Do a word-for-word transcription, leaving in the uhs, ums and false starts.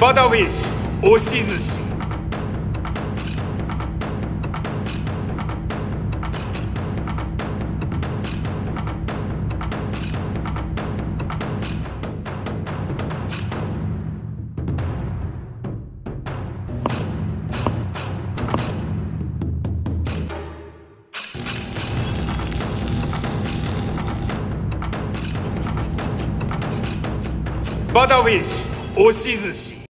バターフィッシュ押し寿司。バターフィッシュ押し寿司。